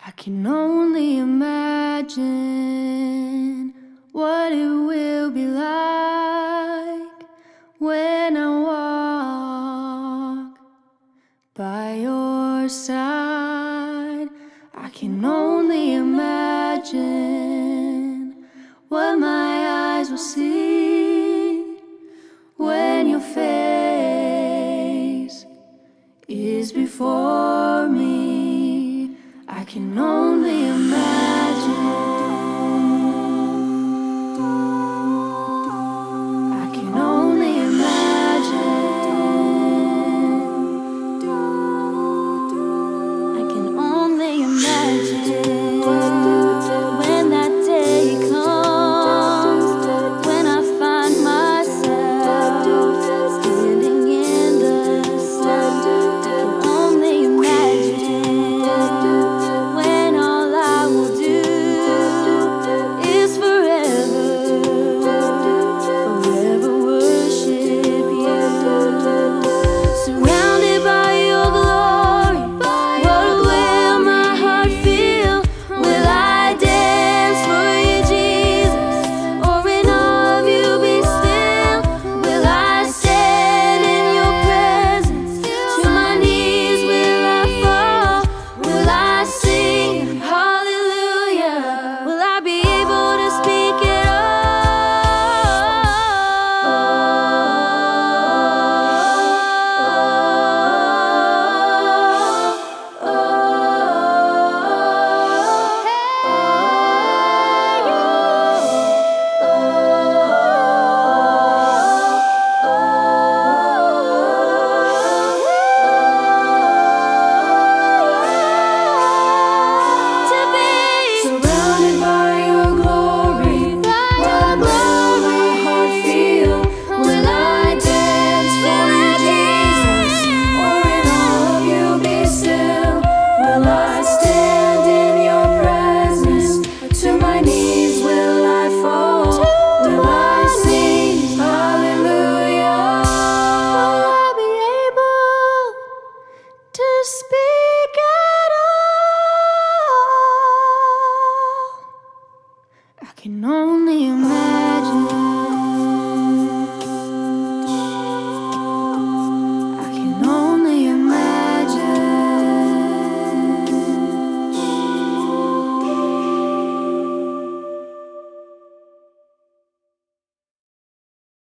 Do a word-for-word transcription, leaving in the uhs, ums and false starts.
I can only imagine what it will be like when I walk by your side. I can only imagine what my eyes will see when your face is before me. I can only